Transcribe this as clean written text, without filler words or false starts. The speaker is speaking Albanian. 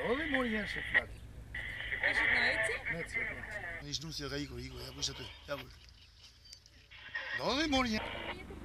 Dove morir σε φλάτη. Έχετε έτσι. Έτσι, έτσι. Εις νου σε γαΐκο, γαΐκο, ya pues ya te, ya pues. Dove morir.